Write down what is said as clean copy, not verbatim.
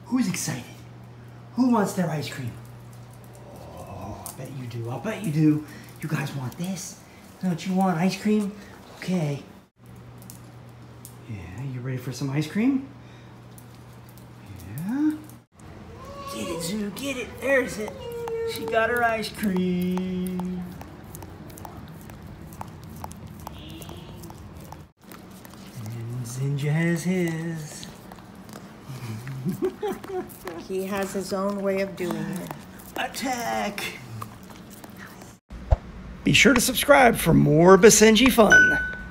Who's excited? Who wants their ice cream? Oh, I bet you do. I'll bet you do. You guys want this? Don't you want ice cream? Okay. Yeah, you ready for some ice cream? Yeah. Get it, Zoo, get it. There's it. She got her ice cream. And Zinja has his. He has his own way of doing it. Attack! Be sure to subscribe for more Basenji fun.